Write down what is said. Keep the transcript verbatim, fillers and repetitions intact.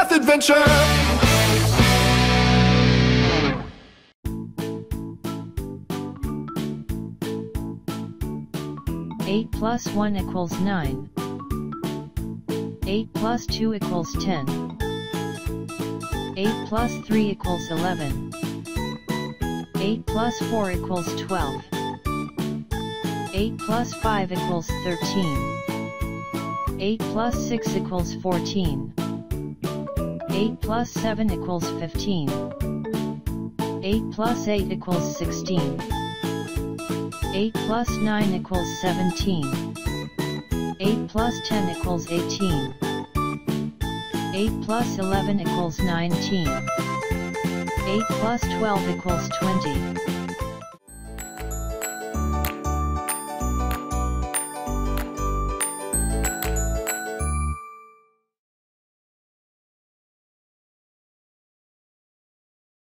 math adventure. eight plus one equals nine. eight plus two equals ten. eight plus three equals eleven. eight plus four equals twelve. eight plus five equals thirteen. eight plus six equals fourteen. eight plus seven equals fifteen. eight plus eight equals sixteen. eight plus nine equals seventeen. eight plus ten equals eighteen. eight plus eleven equals nineteen. eight plus twelve equals twenty.